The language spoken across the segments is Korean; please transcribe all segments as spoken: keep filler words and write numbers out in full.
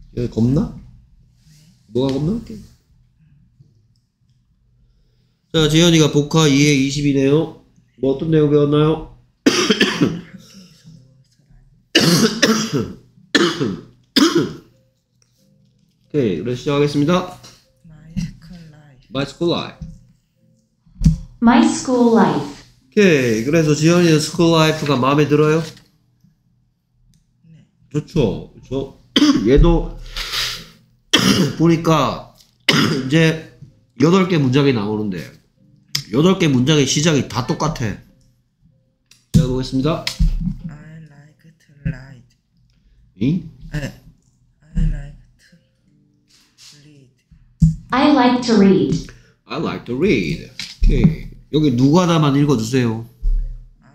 여기 겁나? 뭐가 겁나? 자, 지현이가 복화 이에 이십이네요. 뭐 어떤 내용 배웠나요? 오케이, 그래서 시작하겠습니다. My school life. My school life. 오케이, 그래서 지현이는 스쿨 라이프가 마음에 들어요? 네. 좋죠, 그렇죠? 얘도 보니까 이제 여덟 개 문장이 나오는데 여덟 개 문장의 시작이 다 똑같아. 제가 보겠습니다. I like to ride. 응? 네. I like to read. I like to read. I like to read. 오케이. 여기 누가다만 읽어주세요. I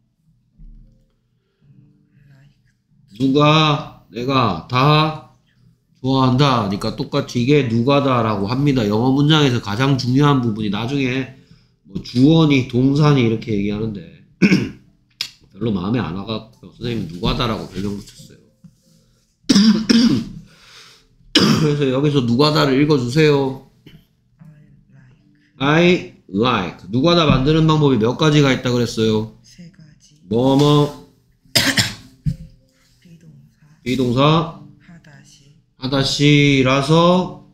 like. 누가, 내가, 다 좋아한다. 그러니까 똑같이 이게 누가다라고 합니다. 영어 문장에서 가장 중요한 부분이 나중에 뭐 주어니, 동사니 이렇게 얘기하는데 별로 마음에 안 와갖고 선생님이 누가다라고 별명 붙였어요. 그래서 여기서 누가다를 읽어주세요. I like. I like. 누가다 만드는 방법이 몇 가지가 있다 그랬어요? 세 가지. 뭐뭐 비동사. 비동사 하다시. 하다시라서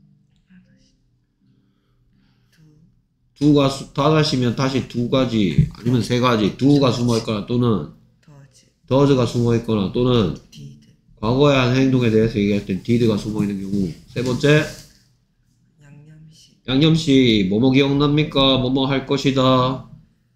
두. 두가 수, 하다시면 다시 두 가지 아니면 세 가지 두가 숨어있거나 또는 더즈. does가 숨어있거나 또는 did. 과거에 한 행동에 대해서 얘기할 땐 did가 숨어있는 경우. 세 번째, 양념시. 양념씨 뭐뭐 기억납니까? 뭐뭐 할 것이다,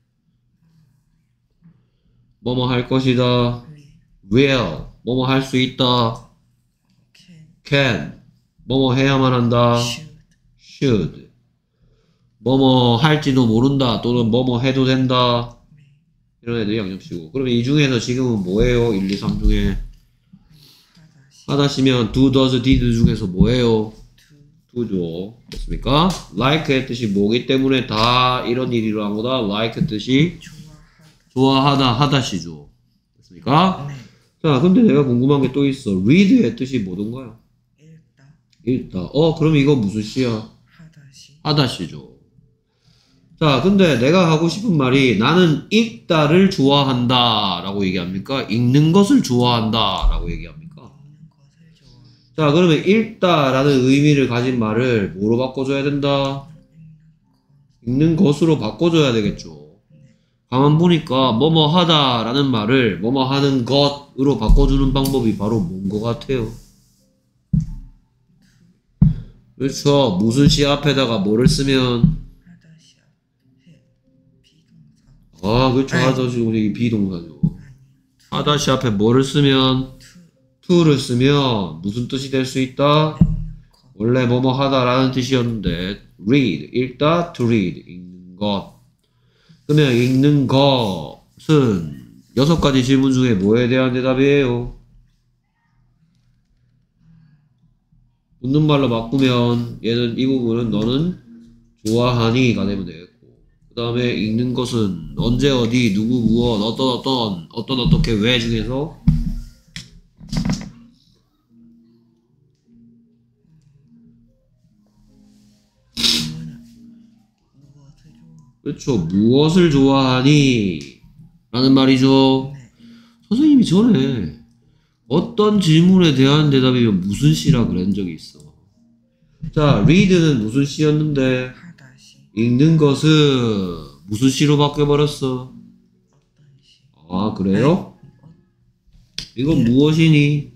뭐뭐 할 것이다, will. will 뭐뭐 할 수 있다, can. can 뭐뭐 해야만 한다, should. should 뭐뭐 할지도 모른다 또는 뭐뭐 해도 된다. 이런 애들이 양념씨고. 그러면 이 중에서 지금은 뭐예요? 일, 이, 삼 중에 하다시. 하다시면 do, does, did 중에서 뭐예요? 두. do죠. 됐습니까? like의 뜻이 뭐기 때문에 다 이런 일이 일어난 거다. like 뜻이 좋아하다. 좋아하다, 하다시죠. 됐습니까? 네. 자, 근데 내가 궁금한 게 또 있어. read의 뜻이 뭐던가요? 읽다. 읽다. 어, 그럼 이거 무슨 시야? 하다시. 하다시죠. 자, 근데 내가 하고 싶은 말이 나는 읽다를 좋아한다 라고 얘기합니까? 읽는 것을 좋아한다 라고 얘기합니까? 읽는 것을 좋아한다. 자, 그러면 읽다 라는 의미를 가진 말을 뭐로 바꿔줘야 된다? 읽는 것으로 바꿔줘야 되겠죠. 가만 보니까 뭐뭐 하다 라는 말을 뭐뭐 하는 것으로 바꿔주는 방법이 바로 뭔 것 같아요? 그렇죠. 무슨 시 앞에다가 뭐를 쓰면 하다시 앞에 비동사. 아, 그렇죠. 아니. 하다시 우리 비동사죠. 아니. 하다시 앞에 뭐를 쓰면 to. to를 쓰면 무슨 뜻이 될 수 있다? 읽는 것. 원래 뭐뭐 하다라는 뜻이었는데 read, 읽다, to read, 읽는 것. 그러면 읽는 것은 여섯 가지 질문 중에 뭐에 대한 대답이에요? 묻는 말로 바꾸면 얘는 이 부분은 너는 좋아하니가 되면 되겠고, 그 다음에 읽는 것은 언제 어디 누구 무엇 어떤 어떤 어떤 어떻게 왜 중에서 질문은 무엇을 좋아? 그렇죠. 무엇을 좋아하니? 라는 말이죠. 네. 선생님이 전에 어떤 질문에 대한 대답이면 무슨 시라 그런 적이 있어. 자, read는 무슨 시였는데 하다시. 읽는 것은 무슨 시로 바뀌어버렸어. 어떤 시. 아, 그래요? 어, 이건 무엇이니?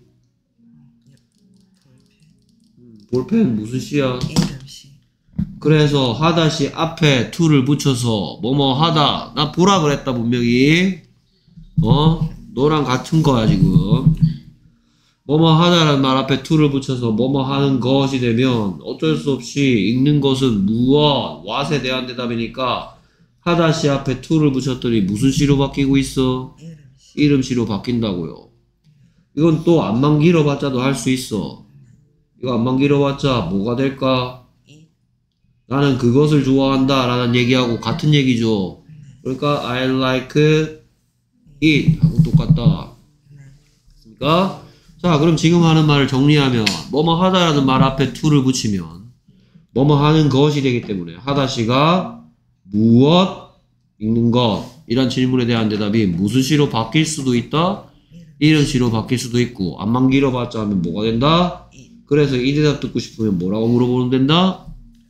볼펜. 볼펜 무슨 시야? 이름시. 그래서 하다시 앞에 to를 붙여서 뭐뭐 하다. 나 보라 그랬다 분명히. 어? 너랑 같은 거야 지금. 뭐뭐 하다라는 말 앞에 to를 붙여서 뭐뭐 하는 것이 되면 어쩔 수 없이 읽는 것은 무엇, what에 대한 대답이니까 하다시 앞에 to를 붙였더니 무슨 시로 바뀌고 있어? 이름시. 이름시로 바뀐다고요. 이건 또 안만 길어봤자도 할 수 있어. 이거 안만 길어봤자 뭐가 될까? 이. 나는 그것을 좋아한다 라는 얘기하고 같은 얘기죠. 그러니까 I like it 하고 똑같다. 네. 됐습니까? 자, 그럼 지금 하는 말을 정리하면 뭐뭐 하다라는 말 앞에 to를 붙이면 뭐뭐 하는 것이 되기 때문에 하다시가 무엇 읽는 것 이란 질문에 대한 대답이 무슨 시로 바뀔 수도 있다? 이런 시로 바뀔 수도 있고 안만 길어봤자 하면 뭐가 된다? 그래서 이 대답 듣고 싶으면 뭐라고 물어보면 된다?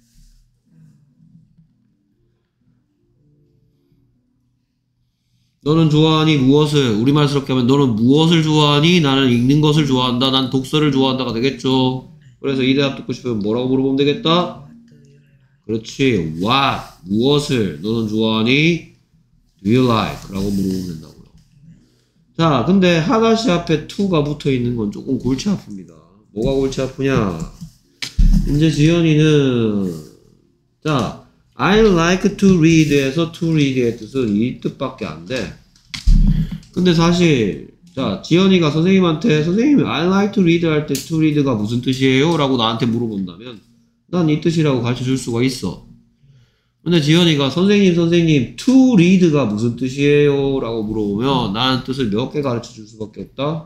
너는 좋아하니 무엇을? 우리말스럽게 하면 너는 무엇을 좋아하니? 나는 읽는 것을 좋아한다. 난 독서를 좋아한다가 되겠죠. 그래서 이 대답 듣고 싶으면 뭐라고 물어보면 되겠다? 그렇지. What? 무엇을 너는 좋아하니? Do you like? 라고 물어보면 된다고요. 자, 근데 하다시 앞에 to가 붙어 있는 건 조금 골치 아픕니다. 뭐가 골치 아프냐? 이제 지연이는 자, I like to read에서 to read의 뜻은 이 뜻밖에 안 돼. 근데 사실 자, 지연이가 선생님한테 선생님 I like to read 할 때 to read가 무슨 뜻이에요? 라고 나한테 물어본다면 난 이 뜻이라고 가르쳐 줄 수가 있어. 근데 지연이가 선생님 선생님 to read가 무슨 뜻이에요? 라고 물어보면 나는 뜻을 몇 개 가르쳐 줄 수밖에 없다?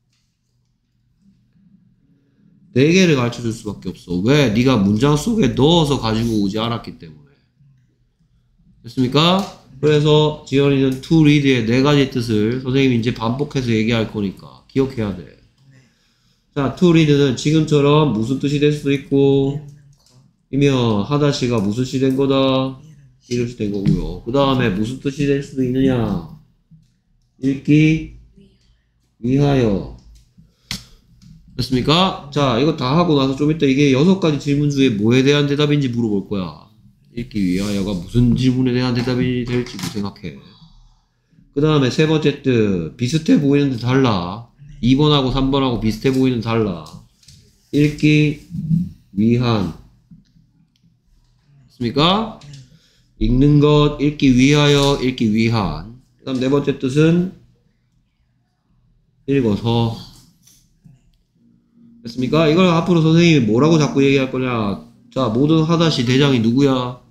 네 개를 가르쳐 줄 수밖에 없어. 왜? 네가 문장 속에 넣어서 가지고 오지 않았기 때문에. 됐습니까? 그래서 지연이는 to read의 네 가지 뜻을 선생님이 이제 반복해서 얘기할 거니까 기억해야 돼. 자, to read는 지금처럼 무슨 뜻이 될 수도 있고 이면 하다시가 무슨 시 된 거다? 이럴 시 된 거고요. 그 다음에 무슨 뜻이 될 수도 있느냐? 읽기 위하여. 됐습니까? 자, 이거 다 하고 나서 좀 이따 이게 여섯 가지 질문 중에 뭐에 대한 대답인지 물어볼 거야. 읽기 위하여가 무슨 질문에 대한 대답이 될지도 생각해. 그 다음에 세 번째 뜻, 비슷해 보이는데 달라. 이 번하고 삼 번하고 비슷해 보이는데 달라. 읽기 위한. 됐습니까? 읽는 것, 읽기 위하여, 읽기 위한. 그 다음 네 번째 뜻은 읽어서. 됐습니까? 이걸 앞으로 선생님이 뭐라고 자꾸 얘기할 거냐. 자, 모든 하다시 대장이 누구야?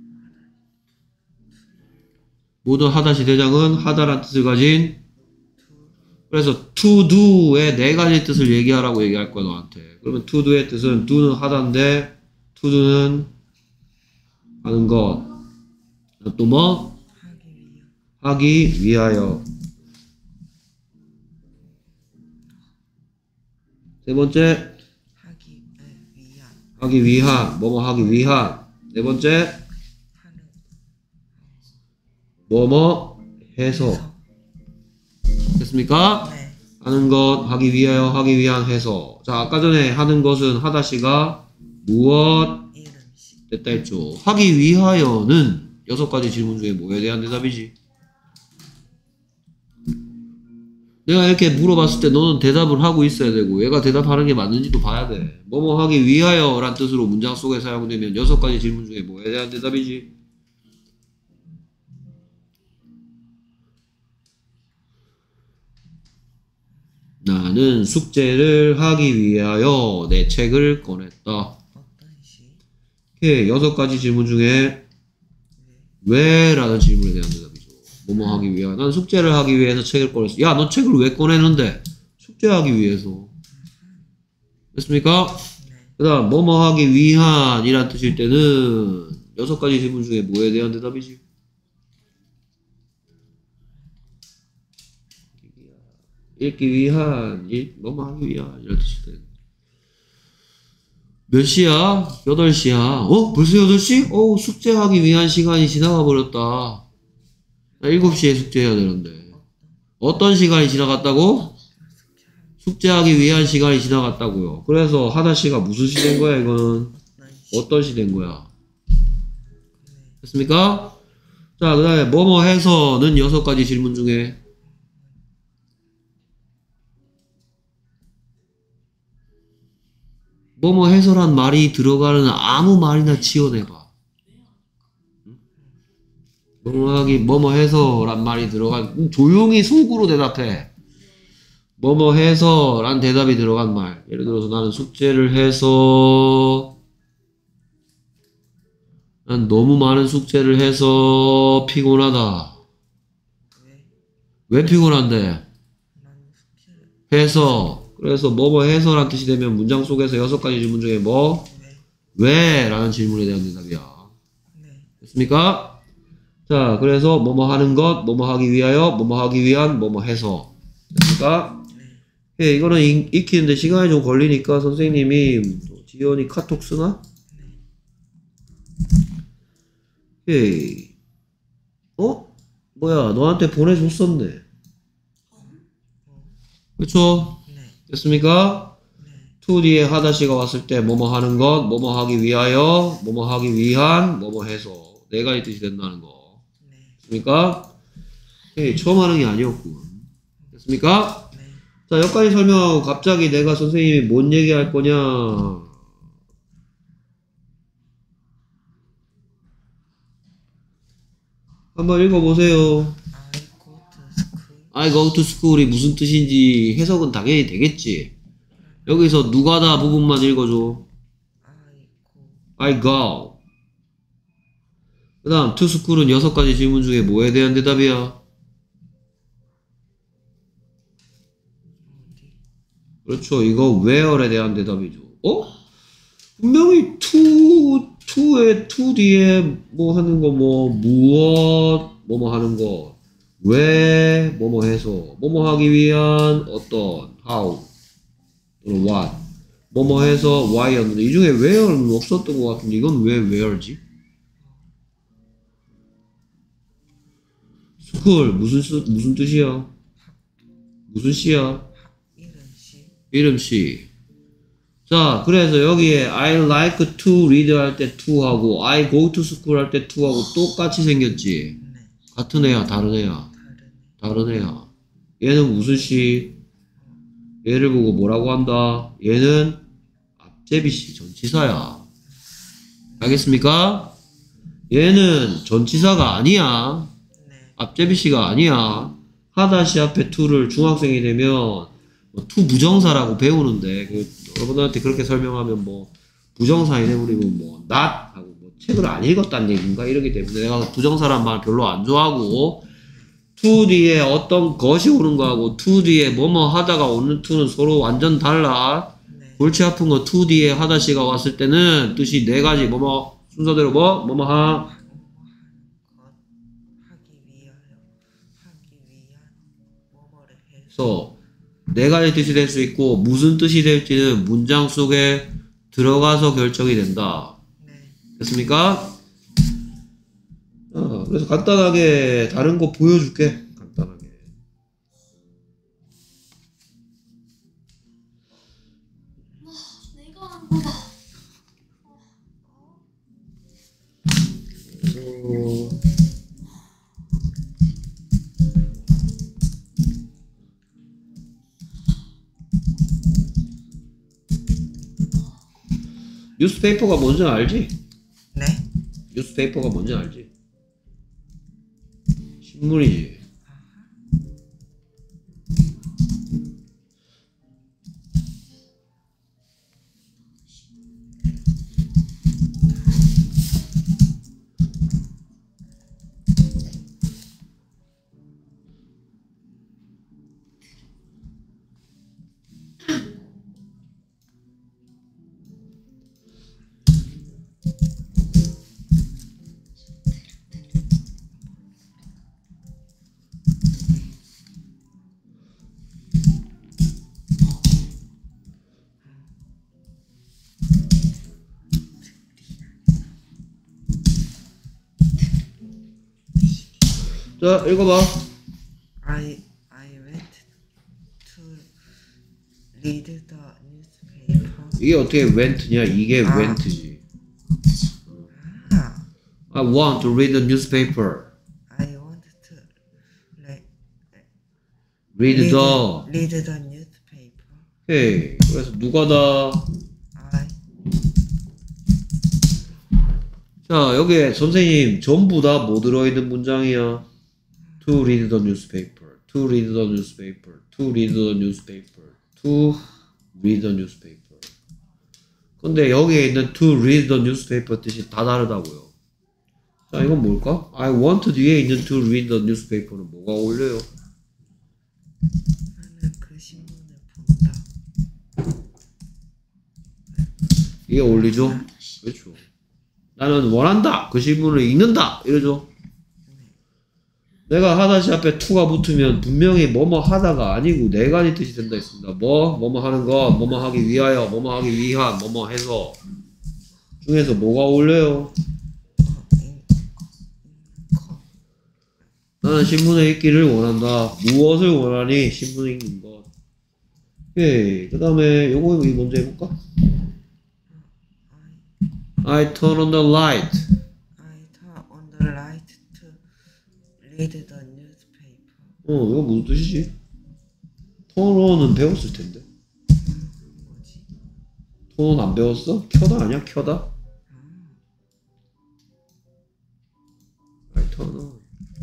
모든 하다시 대장은 하다란 뜻을 가진 그래서 to do의 네 가지 뜻을 얘기하라고 얘기할 거야 너한테. 그러면 to do의 뜻은 do는 하다인데 to do는 하는 것. 또 뭐? 하기 위하여. 세 번째 하기 위한 하기 위한 뭐뭐 하기 위한. 네 번째 하는 뭐뭐 해서. 됐습니까? 네. 하는 것 하기 위하여 하기 위한 해서. 자, 아까 전에 하는 것은 하다시가 무엇 이름 시 됐다 했죠. 하기 위하여는 여섯 가지 질문 중에 뭐에 대한 대답이지? 내가 이렇게 물어봤을 때 너는 대답을 하고 있어야 되고 얘가 대답하는 게 맞는지도 봐야 돼. 뭐뭐 하기 위하여 란 뜻으로 문장 속에 사용되면 여섯 가지 질문 중에 뭐에 대한 대답이지? 나는 숙제를 하기 위하여 내 책을 꺼냈다. 어떤 시 이렇게 여섯 가지 질문 중에 왜? 라는 질문에 대한 대답이죠. 뭐뭐 하기 위하여. 난 숙제를 하기 위해서 책을 꺼냈어. 야, 너 책을 왜 꺼내는데? 숙제하기 위해서. 됐습니까? 네. 그 다음 뭐뭐 하기 위한 이란 뜻일 때는 여섯 가지 질문 중에 뭐에 대한 대답이지? 읽기 위한, 읽, 뭐뭐 하기 위한 이런 뜻일 때. 몇 시야? 여덟 시야. 어? 벌써 여덟 시? 어, 숙제하기 위한 시간이 지나가 버렸다. 나 일곱 시에 숙제해야 되는데. 어떤 시간이 지나갔다고? 숙제하기 위한 시간이 지나갔다고요. 그래서 하다시가 무슨 시 된 거야, 이거는? 어떤 시 된 거야? 됐습니까? 자, 그 다음에 뭐뭐 해서는 여섯 가지 질문 중에 뭐뭐 해서란 말이 들어가는 아무 말이나 지어내봐. 뭐뭐 하기, 뭐뭐 해서란 말이 들어간, 조용히 속으로 대답해. 뭐뭐 해서 란 대답이 들어간 말. 예를 들어서 나는 숙제를 해서 난 너무 많은 숙제를 해서 피곤하다. 왜 왜 피곤한데? 나는 숙제를 해서 그래서 뭐뭐 해서란 뜻이 되면 문장 속에서 여섯 가지 질문 중에 뭐? 왜? 왜? 라는 질문에 대한 대답이야. 네. 됐습니까? 자, 그래서 뭐뭐 하는 것, 뭐뭐 하기 위하여, 뭐뭐 하기 위한, 뭐뭐 해서. 됐습니까? 네. 예, 이거는 익- 익히는데 시간이 좀 걸리니까 선생님이 또 지연이 카톡 쓰나? 예. 어? 뭐야, 너한테 보내줬었네. 그쵸? 네. 됐습니까? 네. to 뒤에 하다시가 왔을 때 뭐뭐 하는 것, 뭐뭐 하기 위하여, 뭐뭐 하기 위한, 뭐뭐 해서 네 가지 뜻이 된다는 거. 네. 됐습니까? 예, 처음 하는 게 아니었군. 됐습니까? 네. 자, 여기까지 설명하고 갑자기 내가 선생님이 뭔 얘기할 거냐? 한번 읽어보세요. I go I go to to school. school이 무슨 뜻인지 해석은 당연히 되겠지. 여기서 누가다 부분만 읽어줘. I I go. go. 그 다음 to school은 여섯 가지 질문 중에 뭐에 대한 대답이야? 어디? 그렇죠. 이거 where에 대한 대답이죠. 어? 분명히 to, to에 to 뒤에 뭐 하는 거, 뭐 무엇, 뭐뭐 하는 거, 왜, 뭐뭐 해서, 뭐뭐 하기 위한 어떤, how, 또는 what, 뭐뭐 해서 why였는데 이 중에 where는 없었던 것 같은데 이건 왜 where지? school 무슨 쓰, 무슨 뜻이야? 무슨 시야? 이름씨. 이름씨. 자, 그래서 여기에 I like to read 할 때 to 하고 I go to school 할 때 to 하고 똑같이 생겼지. 네. 같은 애야, 다른 애야? 다른. 다른 애야. 얘는 무슨 시? 얘를 보고 뭐라고 한다? 얘는 앞제비시, 전치사야. 알겠습니까? 얘는 전치사가 아니야. 네. 앞제비시가 아니야. 하다시 앞에 to를 중학생이 되면 뭐 to 부정사라고 배우는데 그 여러분들한테 그렇게 설명하면 뭐 부정사 이래버리면 뭐 not 하고 뭐 책을 안 읽었다는 얘기인가 이러기 때문에 내가 부정사란 말 별로 안 좋아하고 to 뒤에 어떤 것이 오는 거하고 to 뒤에 뭐뭐 하다가 오는 to는 서로 완전 달라. 네. 골치 아픈 거 to 뒤에 하다시가 왔을 때는 뜻이 네 가지 뭐뭐 순서대로 뭐 뭐뭐 하 것 하기 위하여 하기 위한 뭐뭐를 해서. 그래서 네 가지 뜻이 될 수 있고 무슨 뜻이 될지는 문장 속에 들어가서 결정이 된다. 네. 됐습니까? 어, 그래서 간단하게 다른 거 보여줄게. 간단하게. 어, 뉴스페이퍼가 뭔지 알지? 네. 뉴스페이퍼가 뭔지 알지? 신문이지. 자, 읽어봐. I I went to read the newspaper. 이게 어떻게 went냐? 이게 아. went지. 아, I want to read the newspaper. I want to re- Read the. read the newspaper. 오케이. 그래서 누가다. I 자, 여기에 선생님 전부 다 뭐 들어있는 문장이야? To read the newspaper. To read the newspaper. To read the newspaper. To read the newspaper. 근데 여기에 있는 to read the newspaper 뜻이 다 다르다고요. 자, 이건 뭘까? I want 뒤에 있는 to read the newspaper는 뭐가 어울려요? 나는 그 신문을 본다. 이게 어울리죠? 그렇죠. 나는 원한다. 그 신문을 읽는다. 이러죠. 내가 하다시 앞에 to가 붙으면 분명히 뭐뭐 하다가 아니고 내관이 뜻이 된다 했습니다. 뭐? 뭐뭐 하는 것, 뭐뭐 하기 위하여, 뭐뭐 하기 위한, 뭐뭐 해서 중에서 뭐가 어울려요? 나는 신문을 읽기를 원한다. 무엇을 원하니? 신문을 읽는 것. 오케이. 그 다음에 요거 먼저 해볼까? I turn on the light. I turn on the light to read the newspaper. 어, 이거 무슨 뜻이지? turn on은 배웠을 텐데. 뭐지? turn on 안 배웠어? 켜다 아니야? 켜다? I turn on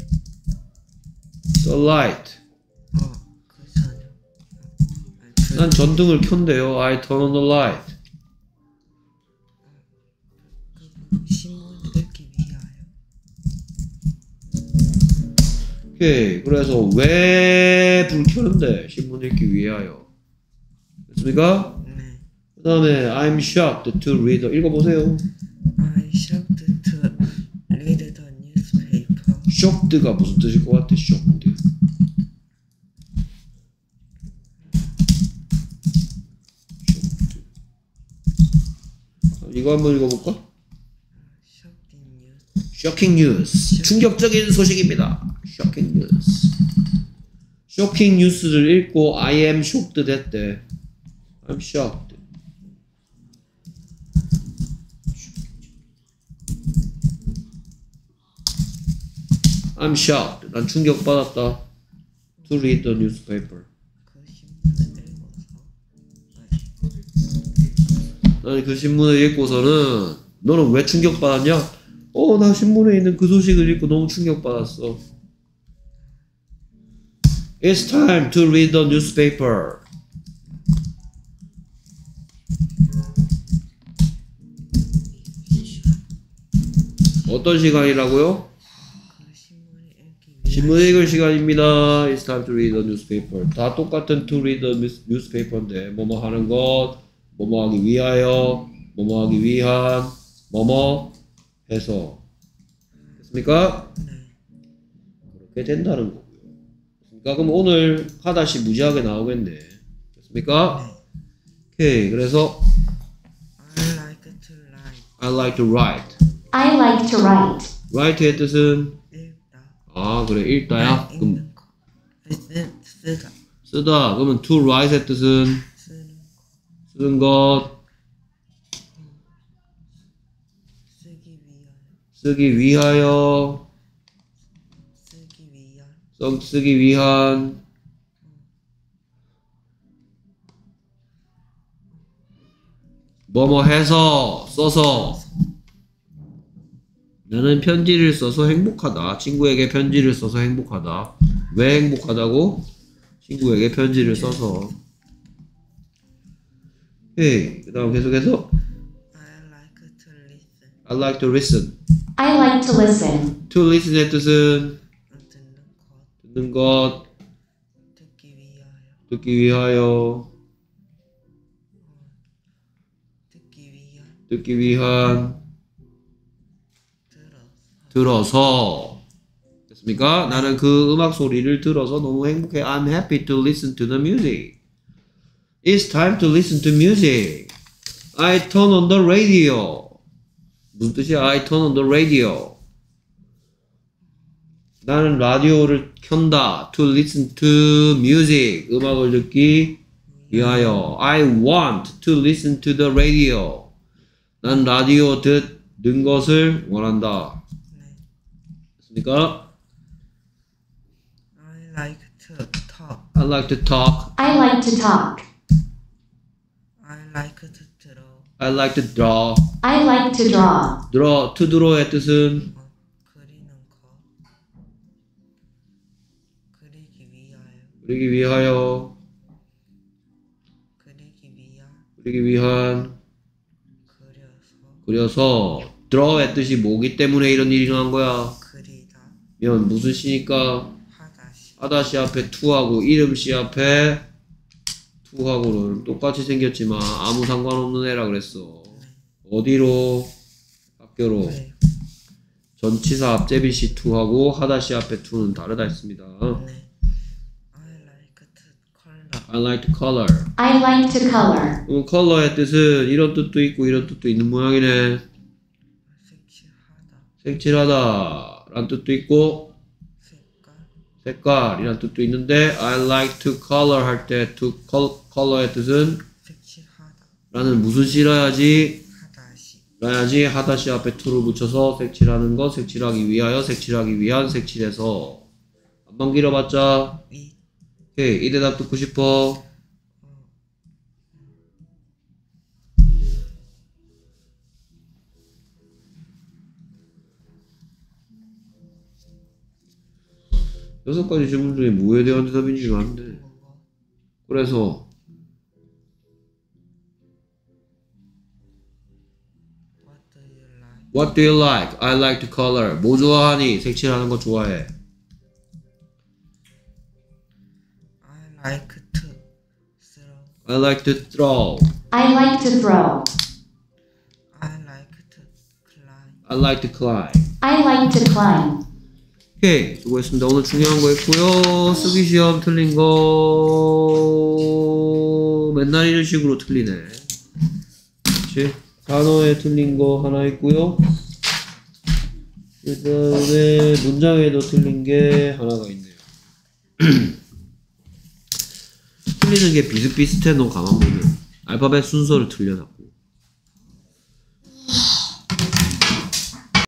the light. 어, 그 전혀. 난 전등을 켠대요. I turn on the light. 신문 읽기 위하여. 오케이. 그래서 왜 불 켜는데? 신문 읽기 위하여. 됐습니까? 네. 그 다음에 I'm shocked to read. 읽어보세요. I shocked to read the newspaper. shocked가 무슨 뜻일 것 같아? shocked. shocked. 이거 한번 읽어볼까? Shocking news. shocking news. 충격적인 소식입니다. shocking news. shocking news를 읽고 I am shocked 됐대. I'm shocked. I'm shocked. 난 충격받았다. To read the newspaper. 그 신문을 읽어서. 나는 그 신문을 읽고서는 너는 왜 충격받았냐? 어, 나 신문에 있는 그 소식을 읽고 너무 충격받았어. It's time to read the newspaper. 어떤 시간이라고요? 그 신문을 읽기 위하여. 신문 읽을 시간입니다. It's time to read the newspaper. 다 똑같은 to read the newspaper인데 뭐뭐 하는 것, 뭐뭐 하기 위하여, 뭐뭐 하기 위한, 뭐뭐 해서. 됐습니까? 네. 그렇게 된다는 거고요. 됐습니까? 그럼 오늘 하다시 무지하게 나오겠네. 됐습니까? 오케이. 그래서 I like to write. I like to write. I like to write. write의 뜻은 읽다. 아 그래 읽다야? 그럼 읽는 거. 쓰, 쓰다. 쓰다. 그러면 to write의 뜻은 쓰는 거. 쓰는 것, 쓰기 위하여. 쓰기 위하여, 쓰기 위한. 써, 쓰기 위한, 뭐뭐 해서, 써서. 나는 편지를 써서 행복하다. 친구에게 편지를 써서 행복하다. 왜 행복하다고? 친구에게 편지를 써서. 오케이. 그 다음 계속해서 I like to listen. I like to listen. I like to listen. To listen의 뜻은 듣는 것. 듣는 것, 듣기 위하여. 듣기 위하여, 듣기 위한. 듣기 위한, 들어서. 들어서. 됐습니까? 나는 그 음악 소리를 들어서 너무 행복해. I'm happy to listen to the music. It's time to listen to music. I turn on the radio. 무슨 뜻이야? I turn on the radio. 나는 라디오를 켠다. To listen to music. 음악을 듣기 위하여. I want to listen to the radio. 난 라디오 듣는 것을 원한다. 네. 됐습니까? I like to talk. I like to talk. I like to talk. I like to draw. I like to draw. I like to draw. draw, to draw의 뜻은 어, 그리는 거. 그리기 위하여. 그리기 위하여, 그리기 위한. 그리기 위한, 그려서. 그려서. draw의 뜻이 뭐기 때문에 이런 일이 일어난 거야? 그리다. 면 무슨 시니까 하다시. 하다시 앞에 to하고 이름시 앞에 to하고는 똑같이 생겼지만 아무 상관없는 애라 그랬어. 어디로? 학교로. 네. 전치사 앞 제비씨 투하고 하다시 앞에 투는 다르다 했습니다. 네. I like to color. I like to color. I like to color. 그럼 컬러의 뜻은 이런 뜻도 있고 이런 뜻도 있는 모양이네. 색칠하다. 색칠하다 라는 뜻도 있고 색깔. 색깔이란 뜻도 있는데 I like to color 할 때 to color의 뜻은 색칠하다. 라는 무슨 시라야지 하다시. 라야지 하다시 앞에 to를 붙여서 색칠하는 것 색칠하기 위하여 색칠하기 위한 색칠해서 한번 길어봤자 위. 오케이 이 대답 듣고 싶어. 여섯 가지 질문 중에 뭐에 대한 대답인지 안 돼. 뭐. 그래서 What do you like? What do you like? I like to color. 뭐 좋아하니? 색칠하는 거 좋아해. I like to throw. I like to throw. I like to throw. I like to climb. I like to climb. I like to climb. 오케이, 수고했습니다. 오늘 중요한 거 했고요. 쓰기 시험 틀린 거 맨날 이런 식으로 틀리네. 그렇지? 단어에 틀린 거 하나 있고요. 그 다음에 문장에도 틀린 게 하나가 있네요. 틀리는 게 비슷비슷해. 너 가만 보면 알파벳 순서를 틀려놨고